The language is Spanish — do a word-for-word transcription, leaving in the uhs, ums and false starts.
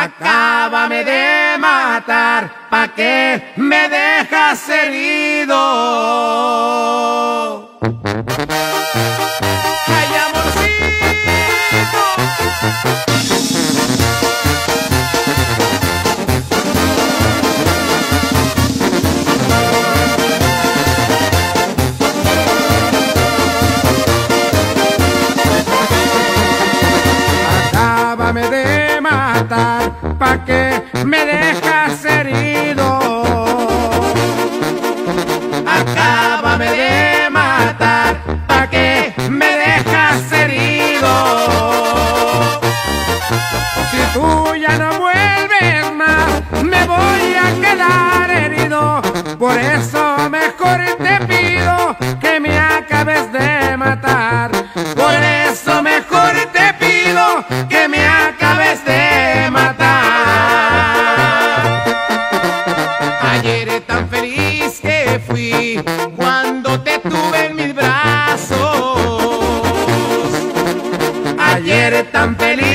Acábame de matar, ¿pa' qué me dejas herido? ¡Ay, amorcito! Acábame de matar, ¿pa' qué me dejas herido? Acábame de matar, ¿pa' qué me dejas herido? Si tú ya no vuelves más, me voy a quedar herido. Por eso mejor te pido que me acabes de matar. Por eso mejor te pido que me acabes de matar. Ayer tan feliz que fui cuando te tuve en mis brazos. Ayer tan feliz